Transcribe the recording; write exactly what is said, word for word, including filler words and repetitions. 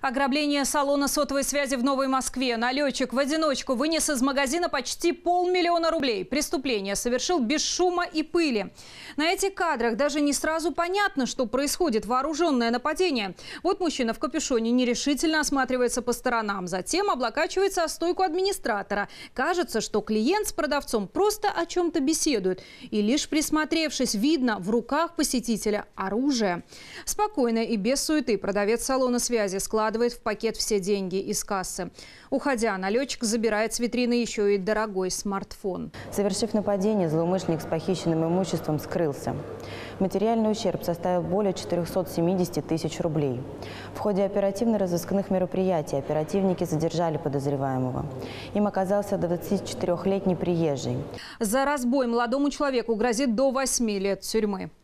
Ограбление салона сотовой связи в Новой Москве. Налетчик в одиночку вынес из магазина почти полмиллиона рублей. Преступление совершил без шума и пыли. На этих кадрах даже не сразу понятно, что происходит вооруженное нападение. Вот мужчина в капюшоне нерешительно осматривается по сторонам. Затем облокачивается о стойку администратора. Кажется, что клиент с продавцом просто о чем-то беседуют. И лишь присмотревшись, видно в руках посетителя оружие. Спокойно и без суеты продавец салона связи складывает в пакет все деньги из кассы. Уходя, налетчик забирает с витрины еще и дорогой смартфон. Совершив нападение, злоумышленник с похищенным имуществом скрылся. Материальный ущерб составил более четырёхсот семидесяти тысяч рублей. В ходе оперативно-розыскных мероприятий оперативники задержали подозреваемого. Им оказался двадцатичетырёхлетний приезжий. За разбой молодому человеку грозит до восьми лет тюрьмы.